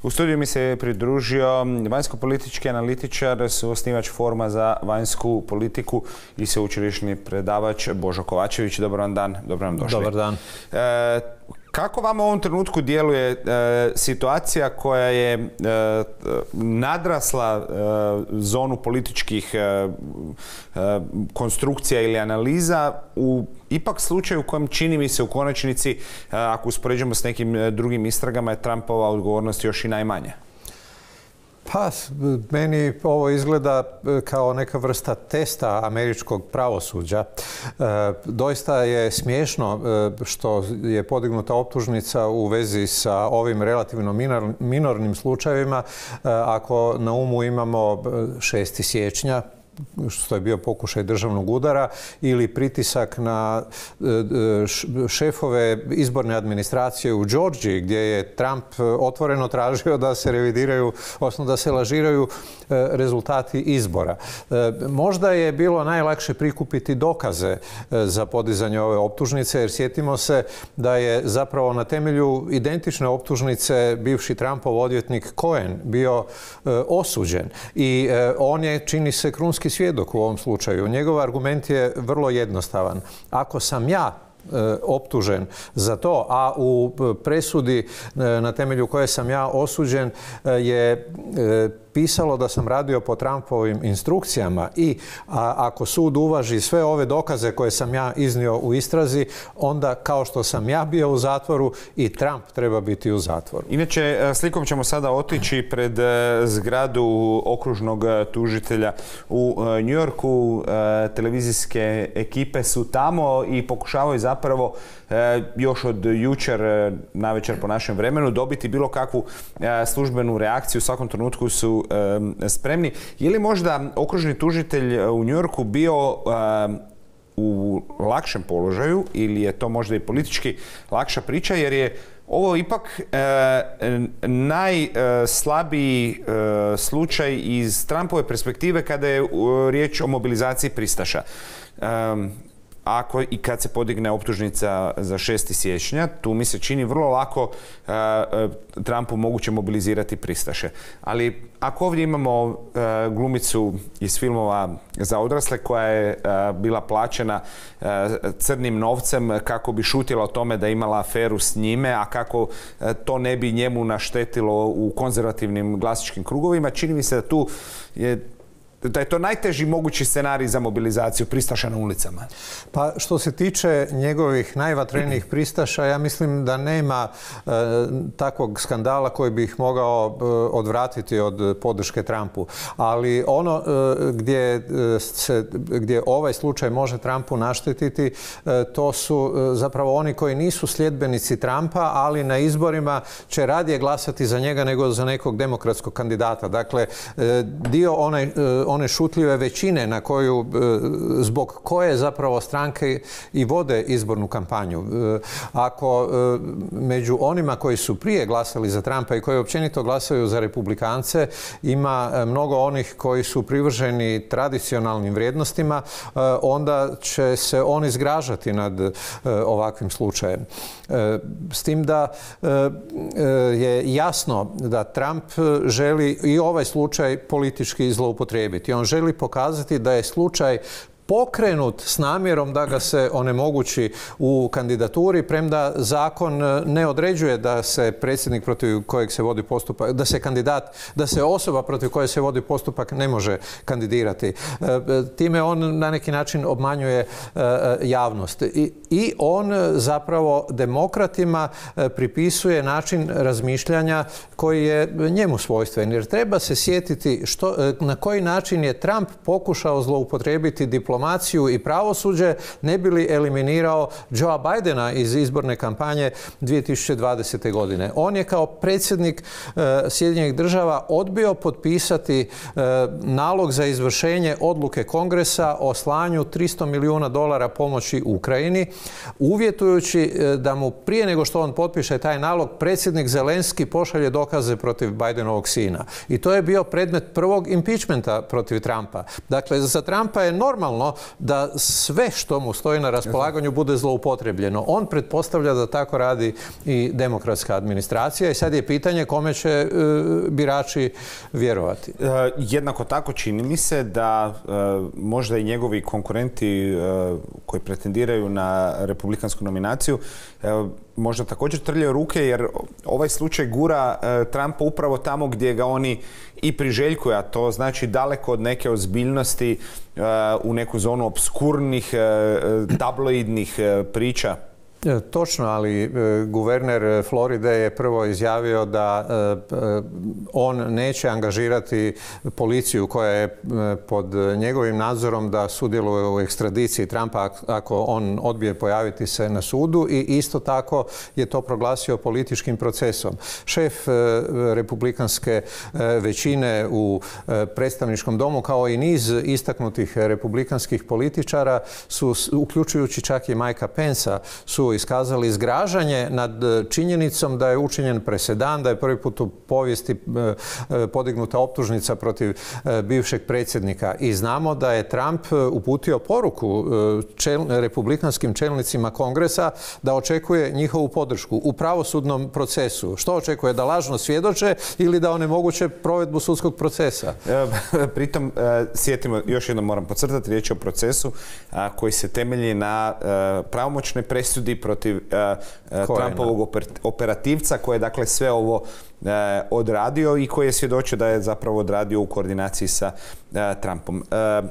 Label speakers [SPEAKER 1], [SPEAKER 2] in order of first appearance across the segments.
[SPEAKER 1] U studiju mi se pridružio vanjsko-politički analitičar, suosnivač Foruma za vanjsku politiku i sveučilišni predavač Božo Kovačević. Dobar vam dan, dobro nam došli.
[SPEAKER 2] Dobar dan.
[SPEAKER 1] Kako vam u ovom trenutku djeluje situacija koja je nadrasla zonu političkih konstrukcija ili analiza u ipak slučaju u kojem čini mi se u konačnici, ako uspoređujemo s nekim drugim istragama, je Trumpova odgovornost još i najmanja?
[SPEAKER 2] Pa, meni ovo izgleda kao neka vrsta testa američkog pravosuđa. Doista je smiješno što je podignuta optužnica u vezi sa ovim relativno minornim slučajevima. Ako na umu imamo 6. siječnja, što je bio pokušaj državnog udara, ili pritisak na šefove izborne administracije u Georgiji, gdje je Trump otvoreno tražio da se revidiraju, odnosno da se lažiraju rezultati izbora. Možda je bilo najlakše prikupiti dokaze za podizanje ove optužnice, jer sjetimo se da je zapravo na temelju identične optužnice bivši Trumpov odvjetnik Cohen bio osuđen i on je, čini se, krunski svjedok u ovom slučaju. Njegov argument je vrlo jednostavan. Ako sam ja optužen za to, a u presudi na temelju koje sam ja osuđen je pisalo da sam radio po Trumpovim instrukcijama i ako sud uvaži sve ove dokaze koje sam ja iznio u istrazi, onda kao što sam ja bio u zatvoru i Trump treba biti u zatvoru.
[SPEAKER 1] Inače, slikom ćemo sada otići pred zgradu okružnog tužitelja u New Yorku. Televizijske ekipe su tamo i pokušavaju zapravo još od jučer navečer po našem vremenu dobiti bilo kakvu službenu reakciju. U svakom trenutku su spremni. Je li možda okružni tužitelj u New Yorku bio u lakšem položaju ili je to možda i politički lakša priča, jer je ovo ipak najslabiji slučaj iz Trumpove perspektive kada je riječ o mobilizaciji pristaša. Ako i kad se podigne optužnica za 6. siječnja, tu mi se čini vrlo lako Trumpu moguće mobilizirati pristaše. Ali ako ovdje imamo glumicu iz filmova za odrasle koja je bila plaćena crnim novcem kako bi šutila o tome da je imala aferu s njime, a kako to ne bi njemu naštetilo u konzervativnim glasačkim krugovima, čini mi se da je to najteži mogući scenarij za mobilizaciju pristaša na ulicama.
[SPEAKER 2] Pa što se tiče njegovih najvatrenijih pristaša, ja mislim da nema takvog skandala koji bi ih mogao odvratiti od podrške Trumpu. Ali ono gdje ovaj slučaj može Trumpu naštetiti, to su zapravo oni koji nisu sljedbenici Trumpa, ali na izborima će radije glasati za njega nego za nekog demokratskog kandidata. Dakle, dio one šutljive većine na koju, zbog koje zapravo stranke i vode izbornu kampanju. Ako među onima koji su prije glasali za Trumpa i koji općenito glasaju za republikance ima mnogo onih koji su privrženi tradicionalnim vrijednostima, onda će se oni zgražati nad ovakvim slučajem. S tim da je jasno da Trump želi i ovaj slučaj politički zloupotrijebiti. On želi pokazati da je slučaj pokrenut s namjerom da ga se onemogući u kandidaturi, premda zakon ne određuje da se predsjednik protiv kojeg se vodi postupak, da se osoba protiv koje se vodi postupak ne može kandidirati. Time on na neki način obmanjuje javnost. I on zapravo demokratima pripisuje način razmišljanja koji je njemu svojstven. Jer treba se sjetiti na koji način je Trump pokušao zloupotrijebiti diplomaciju i pravosuđe ne bi li eliminirao Joea Bidena iz izborne kampanje 2020. godine. On je kao predsjednik Sjedinjenih Država odbio potpisati nalog za izvršenje odluke Kongresa o slanju $300 milijuna pomoći Ukrajini, uvjetujući da mu prije nego što on potpiše taj nalog, predsjednik Zelenski pošalje dokaze protiv Bidenovog sina. I to je bio predmet prvog impeachmenta protiv Trumpa. Dakle, za Trumpa je normalno normalno da sve što mu stoji na raspolaganju bude zloupotrebljeno. On pretpostavlja da tako radi i demokratska administracija i sad je pitanje kome će birači vjerovati.
[SPEAKER 1] Jednako tako čini mi se da možda i njegovi konkurenti koji pretendiraju na republikansku nominaciju možda također trljaju ruke, jer ovaj slučaj gura Trumpa upravo tamo gdje ga oni i priželjkuju, a to znači daleko od neke ozbiljnosti u neku zonu obskurnih, tabloidnih priča.
[SPEAKER 2] Točno, ali guverner Floride je prvo izjavio da on neće angažirati policiju koja je pod njegovim nadzorom da sudjeluje u ekstradiciji Trumpa ako on odbije pojaviti se na sudu, i isto tako je to proglasio političkim procesom. Šef republikanske većine u predstavničkom domu kao i niz istaknutih republikanskih političara su, uključujući čak i Mikea Pencea, su iskazali zgražanje nad činjenicom da je učinjen presedan, da je prvi put u povijesti podignuta optužnica protiv bivšeg predsjednika. I znamo da je Trump uputio poruku republikanskim čelnicima Kongresa da očekuje njihovu podršku u pravosudnom procesu. Što očekuje? Da lažno svjedoče ili da onemoguće provedbu sudskog procesa?
[SPEAKER 1] Pritom, sjetimo, još jednom moram podcrtati, riječ je o procesu koji se temelji na pravomoćnoj presudi protiv Trumpovog operativca koji je dakle sve ovo odradio i koji je svjedočio da je zapravo odradio u koordinaciji sa Trumpom.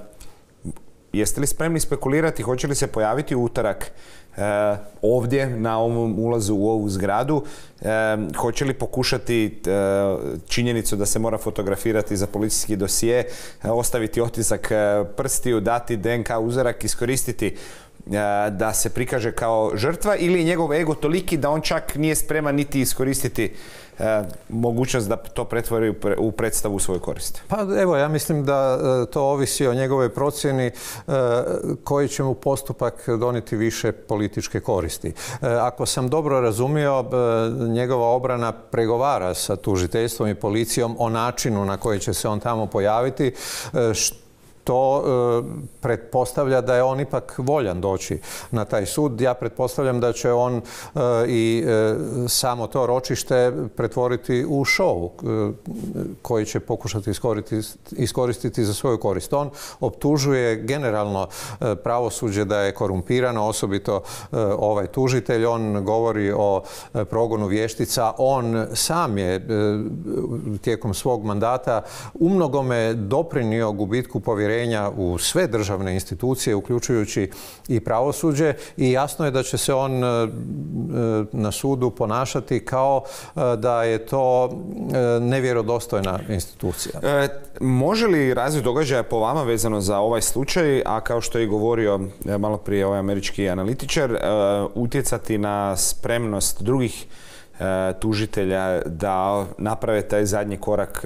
[SPEAKER 1] Jeste li spremni spekulirati, hoće li se pojaviti u utorak ovdje na ovom ulazu u ovu zgradu? Hoće li pokušati činjenicu da se mora fotografirati za policijski dosije, ostaviti otisak prstiju, dati DNK uzorak, iskoristiti da se prikaže kao žrtva, ili je njegov ego toliki da on čak nije spreman niti iskoristiti mogućnost da to pretvori u predstavu u svoju korist?
[SPEAKER 2] Pa evo, ja mislim da to ovisi o njegovoj procjeni koji će mu postupak donijeti više političke koristi. Ako sam dobro razumio, njegova obrana pregovara sa tužiteljstvom i policijom o načinu na koji će se on tamo pojaviti, to pretpostavlja da je on ipak voljan doći na taj sud. Ja pretpostavljam da će on i samo to ročište pretvoriti u show koji će pokušati iskoristiti za svoju korist. On optužuje generalno pravosuđe da je korumpirano, osobito ovaj tužitelj. On govori o progonu vještica. On sam je tijekom svog mandata umnogome doprinio gubitku povjerenja u sve državne institucije, uključujući i pravosuđe, i jasno je da će se on na sudu ponašati kao da je to nevjerodostojna institucija.
[SPEAKER 1] Može li razvoj događaja po vama vezano za ovaj slučaj, a kao što je govorio malo prije ovaj američki analitičar, utjecati na spremnost drugih tužitelja da naprave taj zadnji korak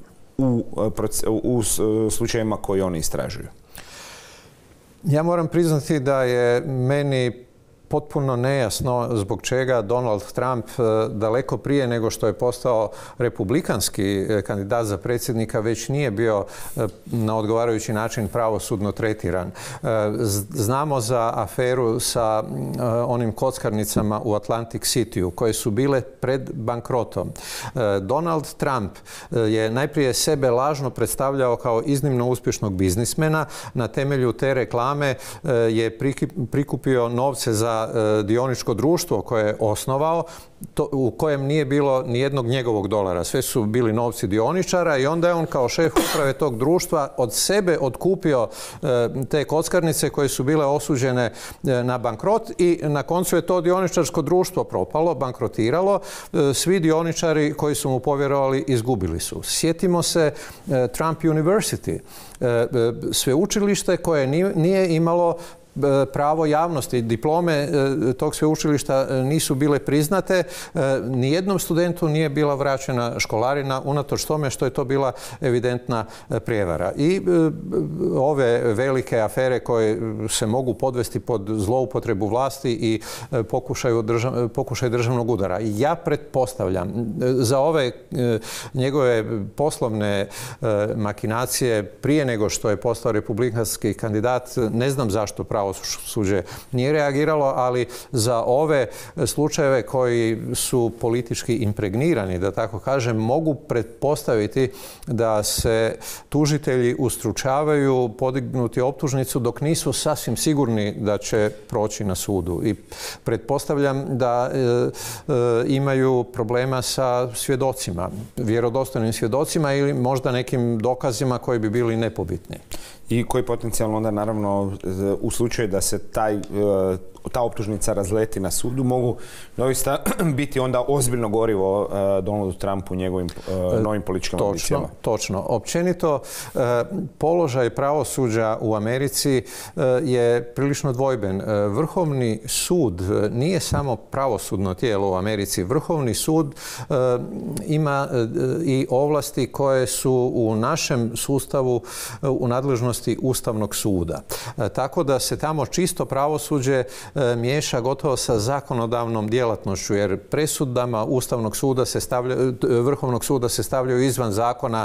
[SPEAKER 1] u slučajevima koji oni istražuju?
[SPEAKER 2] Ja moram priznati da je meni potpuno nejasno zbog čega Donald Trump daleko prije nego što je postao republikanski kandidat za predsjednika već nije bio na odgovarajući način pravosudno tretiran. Znamo za aferu sa onim kockarnicama u Atlantic Cityu koje su bile pred bankrotom. Donald Trump je najprije sebe lažno predstavljao kao iznimno uspješnog biznismena. Na temelju te reklame je prikupio novce za dioničko društvo koje je osnovao, u kojem nije bilo ni jednog njegovog dolara. Sve su bili novci dioničara i onda je on kao šef uprave tog društva od sebe otkupio te kockarnice koje su bile osuđene na bankrot i na koncu je to dioničarsko društvo propalo, bankrotiralo. Svi dioničari koji su mu povjerovali izgubili su. Sjetimo se Trump University, sveučilište koje nije imalo pravo javnosti. Diplome tog sveučilišta nisu bile priznate. Nijednom studentu nije bila vraćena školarina, unatoč tome što je to bila evidentna prijevara. I ove velike afere koje se mogu podvesti pod zloupotrebu vlasti i pokušaj državnog udara. Ja pretpostavljam za ove njegove poslovne makinacije prije nego što je postao republikanski kandidat, ne znam zašto pravosuđe nije reagiralo, ali za ove slučajeve koji su politički impregnirani, da tako kažem, mogu pretpostaviti da se tužitelji ustručavaju podignuti optužnicu dok nisu sasvim sigurni da će proći na sudu. I pretpostavljam da imaju problema sa svjedocima, vjerodostojnim svjedocima ili možda nekim dokazima koji bi bili nepobitni.
[SPEAKER 1] I koji potencijalno onda naravno u slučaju da se ta optužnica razleti na sudu mogu doista biti onda ozbiljno gorivo Donaldu Trumpu, njegovim novim političkim ambicijama.
[SPEAKER 2] Točno. Općenito, položaj pravosuđa u Americi je prilično dvojben. Vrhovni sud nije samo pravosudno tijelo u Americi. Vrhovni sud ima i ovlasti koje su u našem sustavu u nadležnosti Ustavnog suda. Tako da se tamo čisto pravosuđe miješa gotovo sa zakonodavnom djelatnošću, jer presudama Vrhovnog suda se stavljaju izvan zakona,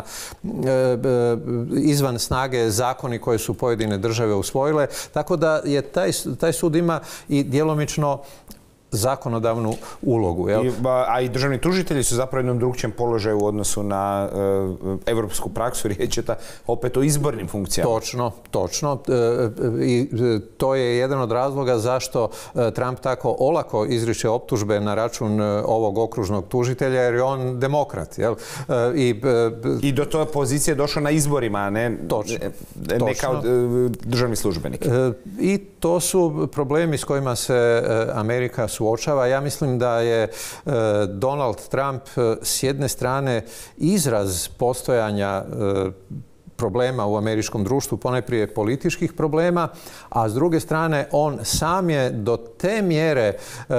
[SPEAKER 2] izvan snage zakoni koje su pojedine države usvojile, tako da je taj sud ima i djelomično zakonodavnu ulogu.
[SPEAKER 1] A i državni tužitelji su zapravo u jednom drugčijem položaju u odnosu na evropsku praksu. Riječ je opet o izbornim funkcijama.
[SPEAKER 2] Točno. I to je jedan od razloga zašto Trump tako olako izriče optužbe na račun ovog okružnog tužitelja, jer je on demokrat.
[SPEAKER 1] I do toj pozicije je došao na izborima, a ne kao državni službenik.
[SPEAKER 2] I to su problemi s kojima se Amerika suočava. Ja mislim da je Donald Trump s jedne strane izraz postojanja problema u američkom društvu, ponajprije političkih problema, a s druge strane on sam je do te mjere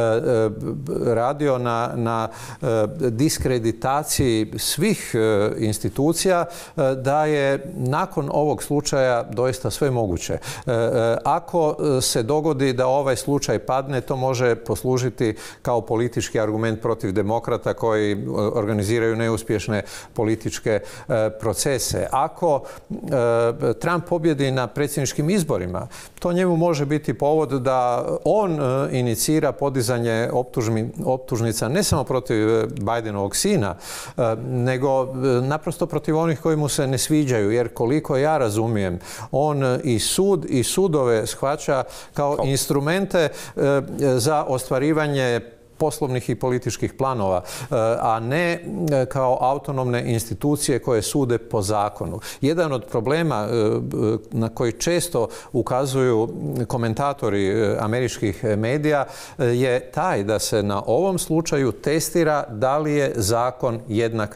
[SPEAKER 2] radio na diskreditaciji svih institucija da je nakon ovog slučaja doista sve moguće. Ako se dogodi da ovaj slučaj padne, to može poslužiti kao politički argument protiv demokrata koji organiziraju neuspješne političke procese. Ako Trump pobjedi na predsjedničkim izborima, to njemu može biti povod da on inicira podizanje optužnica ne samo protiv Bidenovog sina, nego naprosto protiv onih koji mu se ne sviđaju, jer koliko ja razumijem, on i sud i sudove shvaća kao instrumente za ostvarivanje poslovnih i političkih planova, a ne kao autonomne institucije koje sude po zakonu. Jedan od problema na koji često ukazuju komentatori američkih medija je taj da se na ovom slučaju testira da li je zakon jednak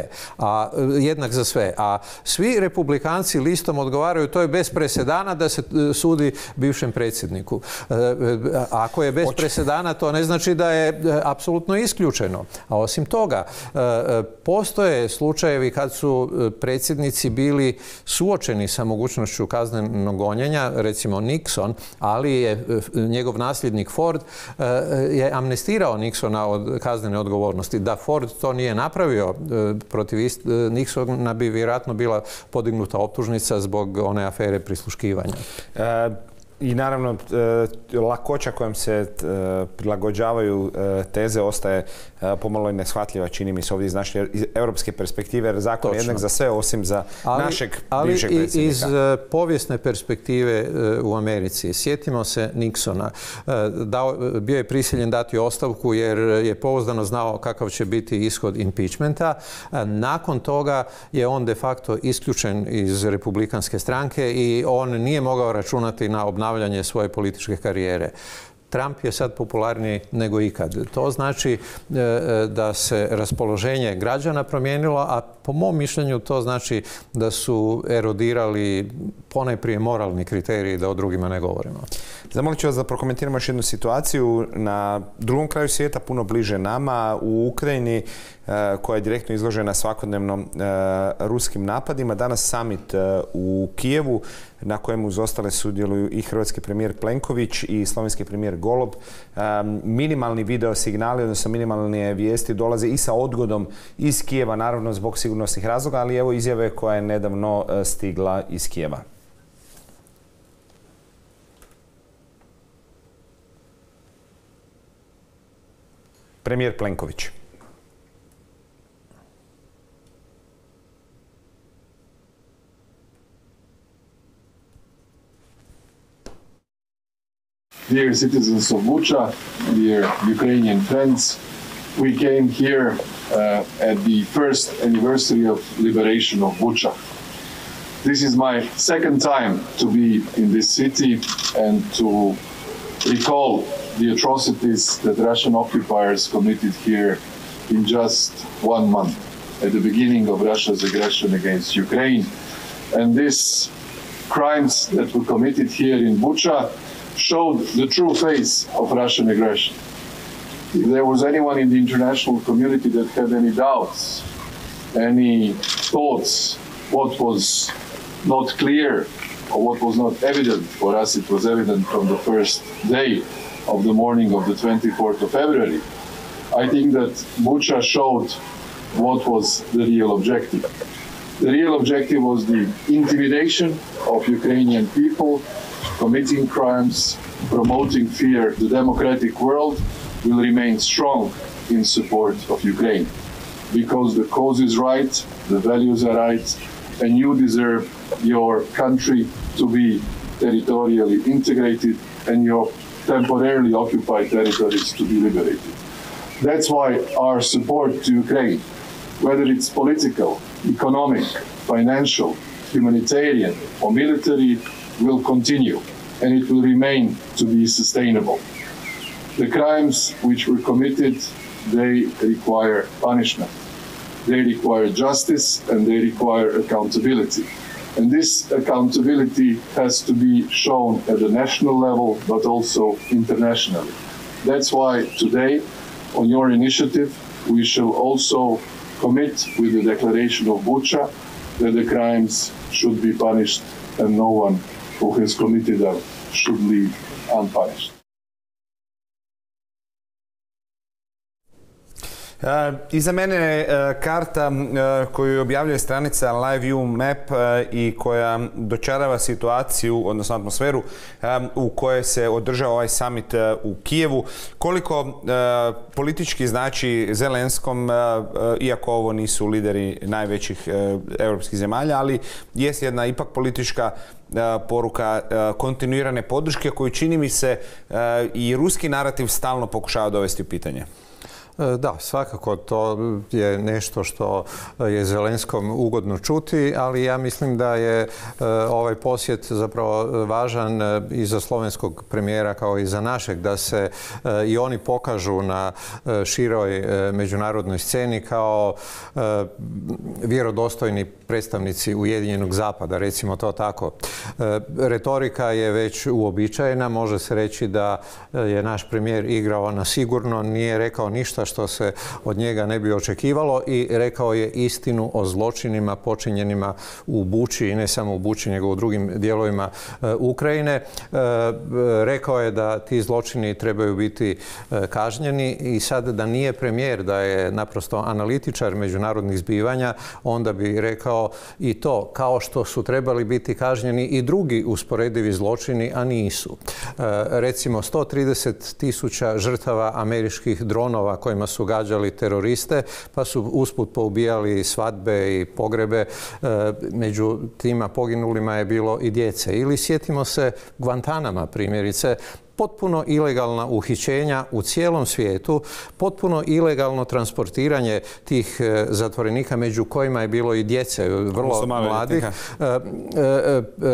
[SPEAKER 2] za sve. A svi republikanci listom odgovaraju to je bez presedana da se sudi bivšem predsjedniku. Ako je bez presedana, to ne znači da je apsolutno isključeno. A osim toga, postoje slučajevi kad su predsjednici bili suočeni sa mogućnošću kaznenog gonjenja, recimo Nixon, ali je njegov nasljednik Ford je amnestirao Nixona od kaznene odgovornosti. Da Ford to nije napravio, protiv Nixona bi vjerojatno bila podignuta optužnica zbog one afere prisluškivanja.
[SPEAKER 1] I naravno, lakoća kojom se prilagođavaju teze ostaje pomalo i neshvatljiva, čini mi se ovdje iz naše europske perspektive, jer zakon je jednak za sve osim za našeg bivšeg predsjednika.
[SPEAKER 2] Ali iz povijesne perspektive u Americi. Sjetimo se Nixona. Bio je prisiljen dati ostavku jer je pouzdano znao kakav će biti ishod impeachmenta. Nakon toga je on de facto isključen iz republikanske stranke i on nije mogao računati na obnavljanje svoje političke karijere. Trump je sad popularniji nego ikad. To znači da se raspoloženje građana promijenilo, a po mom mišljenju to znači da su erodirali ponajprije moralni kriteriji, da o drugima ne govorimo.
[SPEAKER 1] Zamolit ću vas da prokomentiramo još jednu situaciju na drugom kraju svijeta, puno bliže nama, u Ukrajini, koja je direktno izložena svakodnevno ruskim napadima. Danas summit u Kijevu, na kojemu uz ostale sudjeluju i hrvatski premijer Plenković i slovenski premijer Golob. Minimalni video signali, odnosno minimalne vijesti dolaze i sa odgodom iz Kijeva, naravno zbog sigurnosnih razloga, ali evo izjave koja je nedavno stigla iz Kijeva. Premijer Plenković.
[SPEAKER 3] Dear citizens of Bucha, dear Ukrainian friends, we came here at the first anniversary of liberation of Bucha. This is my second time to be in this city and to recall the atrocities that Russian occupiers committed here in just 1 month, at the beginning of Russia's aggression against Ukraine. And these crimes that were committed here in Bucha showed the true face of Russian aggression. If there was anyone in the international community that had any doubts, any thoughts, what was not clear or what was not evident, for us it was evident from the first day of the morning of the 24th of February. I think that Bucha showed what was the real objective. The real objective was the intimidation of Ukrainian people, committing crimes, promoting fear. The democratic world will remain strong in support of Ukraine because the cause is right, the values are right, and you deserve your country to be territorially integrated and your temporarily occupied territories to be liberated. That's why our support to Ukraine, whether it's political, economic, financial, humanitarian, or military, will continue, and it will remain to be sustainable. The crimes which were committed, they require punishment. They require justice, and they require accountability. And this accountability has to be shown at the national level, but also internationally. That's why today, on your initiative, we shall also commit with the declaration of Bucha that the crimes should be punished and no one who has committed them should leave unpunished.
[SPEAKER 1] Iza mene je karta koju objavljuje stranica LiveView Map i koja dočarava situaciju, odnosno atmosferu u kojoj se održava ovaj summit u Kijevu. Koliko politički znači Zelenskom, iako ovo nisu lideri najvećih europskih zemalja, ali jest jedna ipak politička poruka kontinuirane podrške koju, čini mi se, i ruski narativ stalno pokušava dovesti u pitanje.
[SPEAKER 2] Da, svakako to je nešto što je Zelenskom ugodno čuti, ali ja mislim da je ovaj posjet zapravo važan i za slovenskog premijera kao i za našeg, da se i oni pokažu na široj međunarodnoj sceni kao vjerodostojni predstavnici Ujedinjenog Zapada, recimo to tako. Retorika je već uobičajena, može se reći da je naš premijer igrao na sigurno, nije rekao ništa što se od njega ne bi očekivalo i rekao je istinu o zločinima počinjenima u Buči i ne samo u Buči, nego u drugim dijelovima Ukrajine. Rekao je da ti zločini trebaju biti kažnjeni i sad da nije premijer, da je naprosto analitičar međunarodnih zbivanja, onda bi rekao i to, kao što su trebali biti kažnjeni i drugi usporedivi zločini, a nisu. Recimo 130.000 žrtava američkih dronova kojima su gađali teroriste, pa su usput poubijali svadbe i pogrebe. Među tima poginulima je bilo i djece. Ili sjetimo se Guantanama, primjerice, potpuno ilegalna uhićenja u cijelom svijetu, potpuno ilegalno transportiranje tih zatvorenika, među kojima je bilo i djece, vrlo mladih.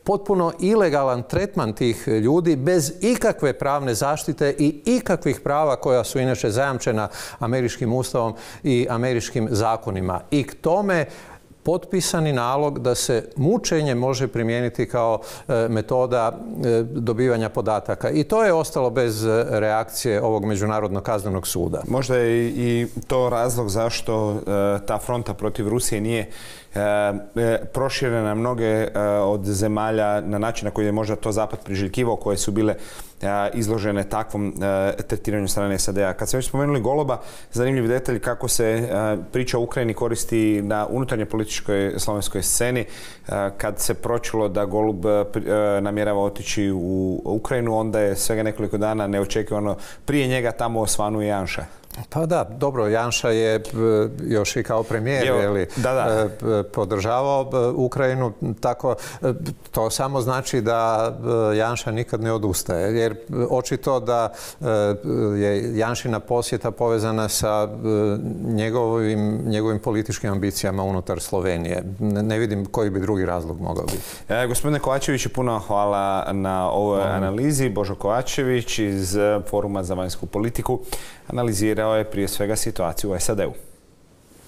[SPEAKER 2] potpuno ilegalan tretman tih ljudi bez ikakve pravne zaštite i ikakvih prava koja su inače zajamčena američkim ustavom i američkim zakonima. I k tome potpisani nalog da se mučenje može primijeniti kao metoda dobivanja podataka. I to je ostalo bez reakcije ovog Međunarodnog kaznenog suda.
[SPEAKER 1] Možda je i to razlog zašto ta fronta protiv Rusije nije proširena na mnoge od zemalja na način na koji je možda to Zapad priželjkivao, koje su bile izložene takvom tretiranju strane SAD-a. Kad ste već spomenuli Goluba, zanimljiv detalj kako se priča o Ukrajini koristi na unutarnje političkoj slovenskoj sceni. Kad se pročulo da Golub namjerava otići u Ukrajinu, onda je svega nekoliko dana neočekivano prije njega tamo osvanuo Janša.
[SPEAKER 2] Pa da, dobro, Janša je još i kao premijer podržavao Ukrajinu, tako to samo znači da Janša nikad ne odustaje, jer očito da je Janšina posjeta povezana sa njegovim političkim ambicijama unutar Slovenije. Ne vidim koji bi drugi razlog mogao biti.
[SPEAKER 1] Gospodine Kovačević, puno hvala na ovoj analizi. Božo Kovačević iz Foruma za vanjsku politiku analizirao je prije svega situaciju u SAD-u.